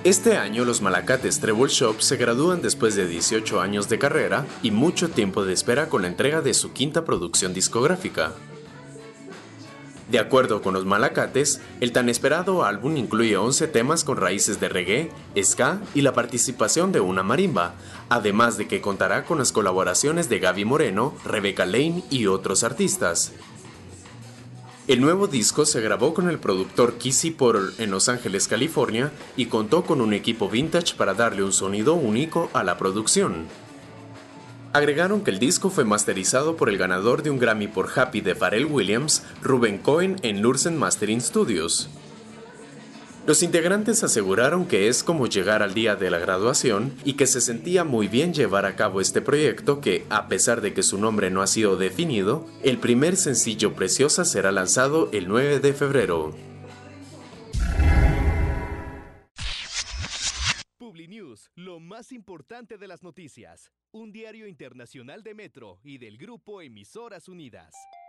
Este año los Malacates Treble Shop se gradúan después de 18 años de carrera y mucho tiempo de espera con la entrega de su quinta producción discográfica. De acuerdo con los Malacates, el tan esperado álbum incluye 11 temas con raíces de reggae, ska y la participación de una marimba, además de que contará con las colaboraciones de Gaby Moreno, Rebecca Lane y otros artistas. El nuevo disco se grabó con el productor Kizzy Porter en Los Ángeles, California, y contó con un equipo vintage para darle un sonido único a la producción. Agregaron que el disco fue masterizado por el ganador de un Grammy por Happy de Pharrell Williams, Ruben Cohen en Lursen Mastering Studios. Los integrantes aseguraron que es como llegar al día de la graduación y que se sentía muy bien llevar a cabo este proyecto que, a pesar de que su nombre no ha sido definido, el primer sencillo Preciosa será lanzado el 9 de febrero. Publinews, lo más importante de las noticias. Un diario internacional de Metro y del grupo Emisoras Unidas.